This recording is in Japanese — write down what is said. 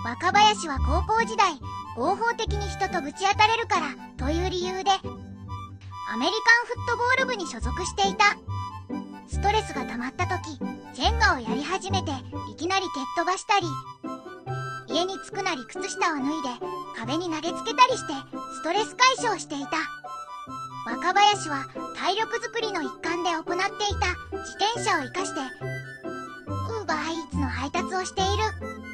若林は高校時代、合法的に人とぶち当たれるからという理由で、アメリカンフットボール部に所属していた。ストレスが溜まった時、ジェンガをやり始めて、いきなり蹴っ飛ばしたり、家に着くなり靴下を脱いで壁に投げつけたりしてストレス解消していた。若林は体力づくりの一環で行っていた自転車を生かしてウーバーイーツの配達をしている。